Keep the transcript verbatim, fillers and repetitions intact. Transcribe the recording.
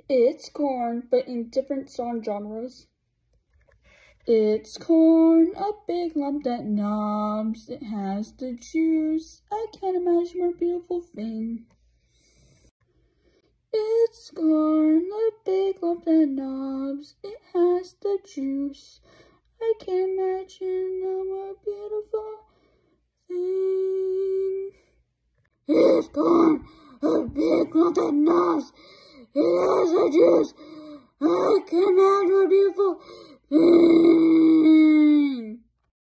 It's corn, but in different song genres. It's corn, a big lump that knobs. It has the juice. I can't imagine a more beautiful thing. It's corn, a big lump that knobs. It has the juice. I can't imagine a more beautiful thing. It's corn, a big lump that knobs. It has the juice. I can't imagine a beautiful thing.